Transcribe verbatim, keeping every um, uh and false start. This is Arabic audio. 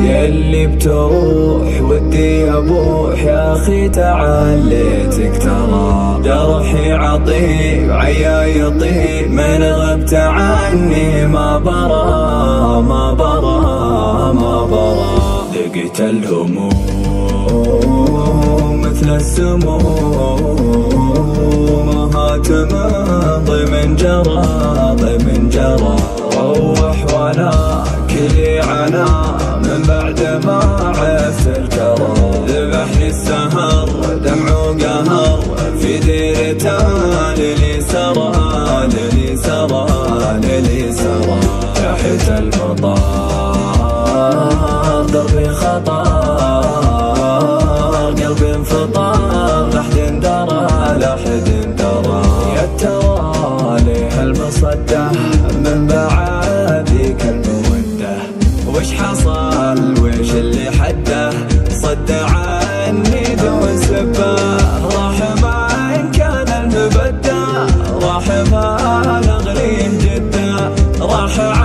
ياللي بتروح ودي أبوح يا أخي تعال ليتك ترى جرحي عطيب عياي يطيب من غبت عني ما برا ما برا ما برا لقيت الهموم مثل السموم هاتم ضمن جرى ضمن جرى روح وانا كلي عنا من بعد ما عرفت الكرى ذبحني السهر دمع وقهر في ديرته للي سرى للي سرى للي سرى تحت المطار دربي خطر قلبي انفطر لحد درى لحد درى يا ترى ليه المصدح من بعد ذيك المودة وش حصل وش اللي حده صد عني دون سبه راح ما إن كان المبدأ راح ما نغلي جده راح